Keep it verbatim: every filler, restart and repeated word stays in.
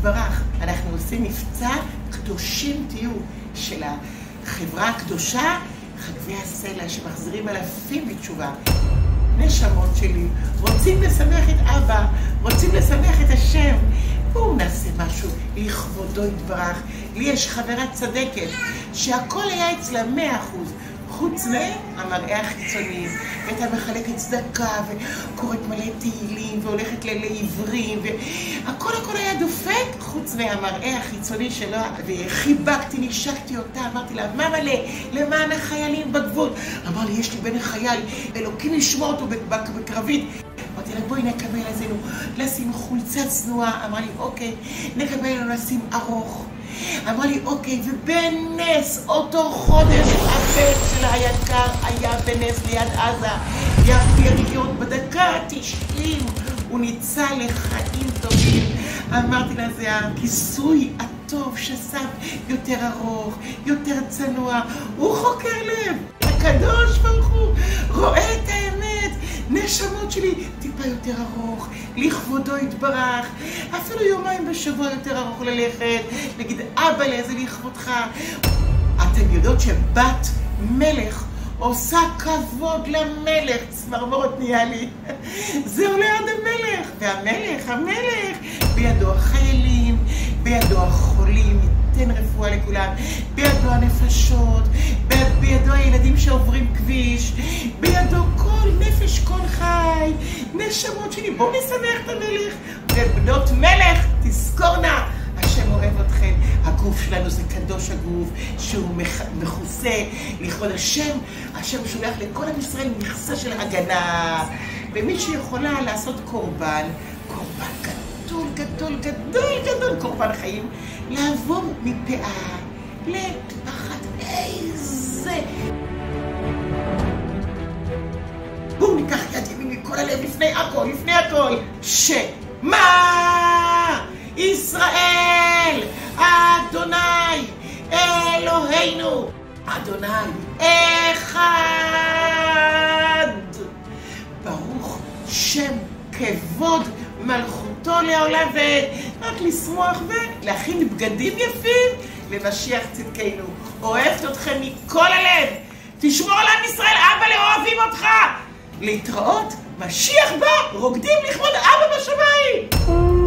יתברך. אנחנו עושים מבצע קדושים תהיו של החברה הקדושה, חגבי הסלע שמחזירים אלפים בתשובה. נשמות שלי, רוצים לשמח את אבא, רוצים לשמח את השם. בואו נעשה משהו לכבודו יתברך. לי יש חברה צדקת שהכל היה אצלה מאה אחוז. חוץ מהמראה החיצוני, הייתה מחלקת צדקה וקוראת מלא תהילים והולכת לעברים והכל הכל היה דופק חוץ מהמראה החיצוני שלו. וחיבקתי, נשקתי אותה, אמרתי לה, מה מלא? למען החיילים בגבול. אמר לי, יש לי בן החייל, אלוקים לשמוע אותו בקרבית. אמרתי לה, בואי נקבל עלינו לשים חולצה צנועה. אמר לי, אוקיי, נקבל לנו לשים ארוך. אמר לי, אוקיי, ובנס אותו חודש הבן שלה היקר היה בנס ליד עזה. יפי רגיעות בדקה התשעים, הוא ניצל לחיים טובים. אמרתי לה, זה הכיסוי הטוב ששם יותר ארוך, יותר צנוע. הוא חוקר לב, הקדוש ברוך הוא רואה את האמת. נשמות שלי טיפה יותר ארוך, לכבודו יתברך, אפילו יומיים בשבוע יותר ארוך ללכת, נגיד אבא לאיזה לכבודך. אתם יודעות שבת מלך עושה כבוד למלך, צמרמורת נהיה לי, זה עולה עד המלך, והמלך, המלך, בידו החיילים, בידו החולים, ייתן רפואה לכולם, בידו הנפשות, בידו הילדים שעוברים כביש, בידו כל נפש, כל חי, נשמות שלי, בואו נשמח את המלך, ובנות מלך, תזכורנה, השם אוהב אתכם. הגוף שלנו זה קדוש הגוף, שהוא מכוסה לכבוד השם. השם שולח לכל עם ישראל מכסה של הגנה, ומי שיכולה לעשות קורבן, קורבן גדול, גדול, גדול, גדול, קורבן חיים, לעבור מפאה לפחת. איזה... בואו ניקח יד ימין מכל הלב לפני הכל, לפני הכל, שמה ישראל, אדוני, אלוהינו, אדוני, אחד. ברוך שם כבוד מלכותו לעולם ועד. רק לשמוח ולהכין בגדים יפים למשיח צדקנו. אוהבת אתכם מכל הלב. תשמור על עם ישראל, אבא לאוהבים אותך. להתראות, משיח בא, רוקדים לכבוד אבא בשמיים.